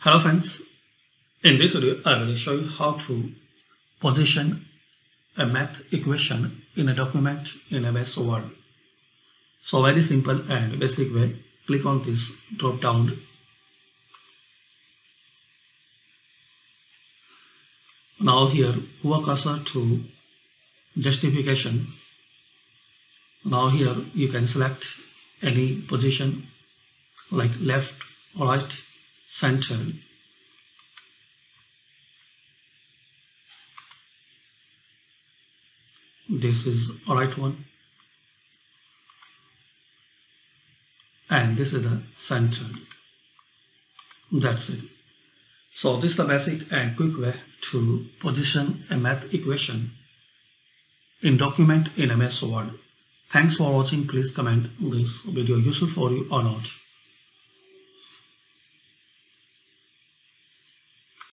Hello friends, in this video I will show you how to position a math equation in a document in MS Word. So very simple and basic way. Click on this drop down. Now here move cursor to justification. Now here you can select any position like left, right, center. This is a right one and this is the center. That's it. So this is the basic and quick way to position a math equation in document in MS Word. Thanks for watching. Please comment this video useful for you or not.